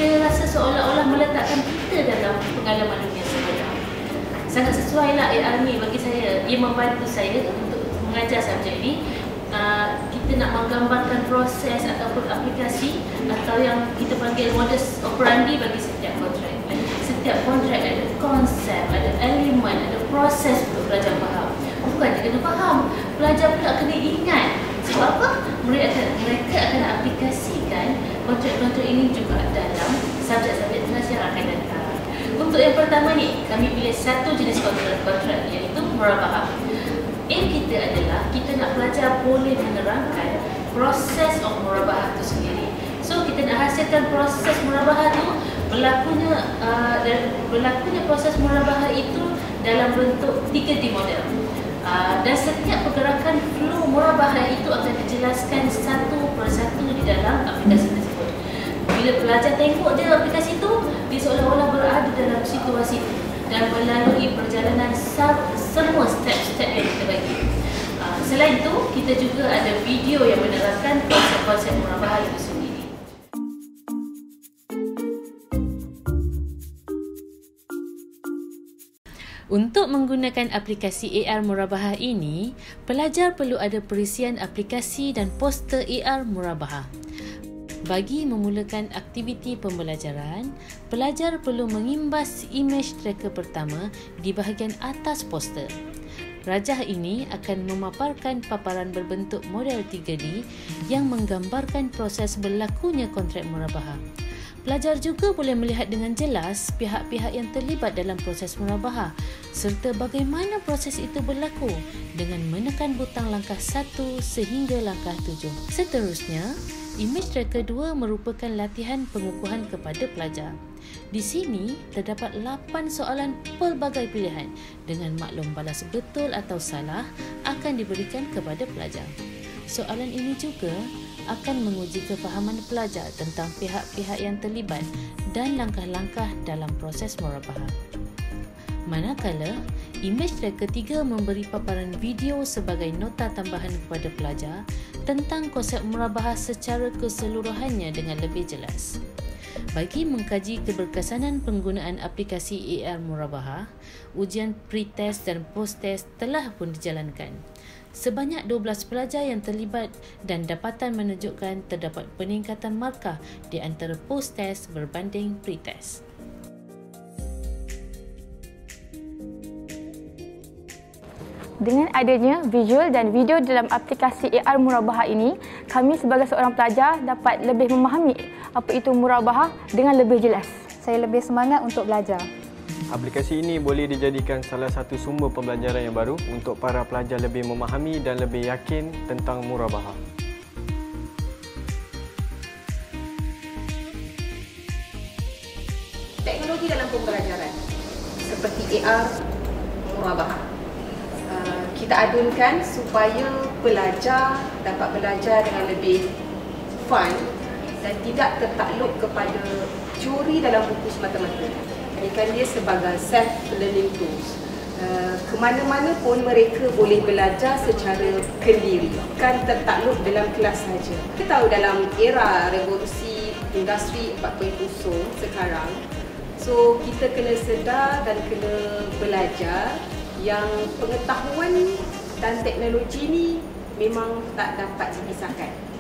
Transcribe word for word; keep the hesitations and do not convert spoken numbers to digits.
dia rasa seolah-olah meletakkan kita dalam pengalaman dunia sebenar. Sangat sesuai lah A R ni bagi saya. Ia membantu saya untuk mengajar subjek ni. Uh, kita nak menggambarkan proses ataupun aplikasi atau yang kita panggil modus operandi bagi setiap kontrak. Setiap kontrak ada konsep, ada elemen, ada proses untuk pelajar faham. Bukan dia kena faham, pelajar pula kena ingat. Sebab apa? Mereka akan, mereka akan aplikasikan kontrak-kontrak ini juga dalam subjek-subjek kelas yang akan datang. Untuk yang pertama ni, kami pilih satu jenis kontrak-kontrak iaitu murabahah. Aim kita adalah kita nak pelajar boleh menerangkan proses of murabahah itu sendiri. So kita nak hasilkan proses murabahah itu berlakunya uh, berlakunya proses murabahah itu dalam bentuk tiga D model. Uh, dan setiap pergerakan flow murabahah itu akan dijelaskan satu persatu di dalam aplikasi tersebut. Bila pelajar tengok je aplikasi itu, dia seolah-olah berada dalam situasi itu dan melalui perjalanan semua step-step yang kita bagi. Uh, selain itu, kita juga ada video yang menerangkan konsep-konsep murabahah itu sendiri. Untuk menggunakan aplikasi A R Murabahah ini, pelajar perlu ada perisian aplikasi dan poster A R Murabahah. Bagi memulakan aktiviti pembelajaran, pelajar perlu mengimbas image tracker pertama di bahagian atas poster. Rajah ini akan memaparkan paparan berbentuk model tiga D yang menggambarkan proses berlakunya kontrak murabahah. Pelajar juga boleh melihat dengan jelas pihak-pihak yang terlibat dalam proses murabahah serta bagaimana proses itu berlaku dengan menekan butang langkah satu sehingga langkah tujuh. Seterusnya, image tracker dua merupakan latihan pengukuhan kepada pelajar. Di sini terdapat lapan soalan pelbagai pilihan dengan maklum balas betul atau salah akan diberikan kepada pelajar. Soalan ini juga akan menguji kefahaman pelajar tentang pihak-pihak yang terlibat dan langkah-langkah dalam proses murabahah. Manakala, image tracker tiga memberi paparan video sebagai nota tambahan kepada pelajar tentang konsep murabahah secara keseluruhannya dengan lebih jelas. Bagi mengkaji keberkesanan penggunaan aplikasi A R Murabahah, ujian pre-test dan post-test telah pun dijalankan. Sebanyak dua belas pelajar yang terlibat dan dapatan menunjukkan terdapat peningkatan markah di antara post-test berbanding pre-test. Dengan adanya visual dan video dalam aplikasi A R Murabahah ini, kami sebagai seorang pelajar dapat lebih memahami apa itu murabahah dengan lebih jelas. Saya lebih semangat untuk belajar. Aplikasi ini boleh dijadikan salah satu sumber pembelajaran yang baru untuk para pelajar lebih memahami dan lebih yakin tentang murabahah. Teknologi dalam pembelajaran seperti A R Murabahah kita adunkan supaya pelajar dapat belajar dengan lebih fun dan tidak tertakluk kepada teori dalam buku semata-mata. Jadikan dia sebagai self-learning tools. Kemana-mana pun mereka boleh belajar secara kendiri, bukan tertakluk dalam kelas saja. Kita tahu dalam era revolusi industri empat titik kosong sekarang, so kita kena sedar dan kena belajar yang pengetahuan dan teknologi ni memang tak dapat dipisahkan.